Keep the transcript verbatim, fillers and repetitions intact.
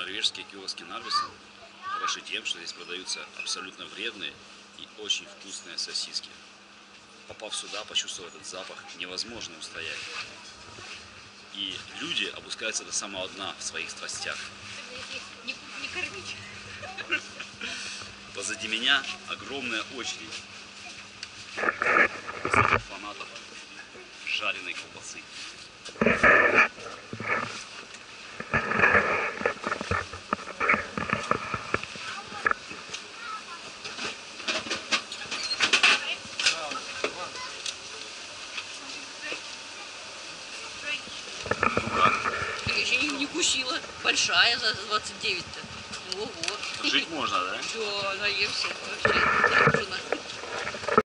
Норвежские киоски Нарвеса хороши тем, что здесь продаются абсолютно вредные и очень вкусные сосиски. Попав сюда, почувствовав этот запах, невозможно устоять. И люди опускаются до самого дна в своих страстях. Не, не кормить. Позади меня огромная очередь фанатов жареной колбасы. Я еще не, не кусила. Большая за двадцать девять-то. Ого. Жить можно, да? Да, наемся. Вообще.